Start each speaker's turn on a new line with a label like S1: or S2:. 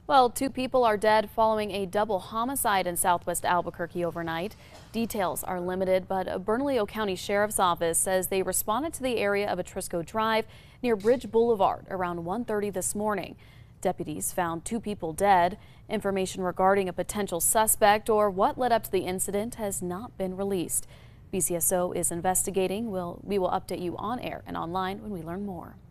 S1: Well, two people are dead following a double homicide in southwest Albuquerque overnight. Details are limited, but a Bernalillo County Sheriff's Office says they responded to the area of Atrisco Drive near Bridge Boulevard around 1:30 this morning. Deputies found two people dead. Information regarding a potential suspect or what led up to the incident has not been released. BCSO is investigating. We will update you on air and online when we learn more.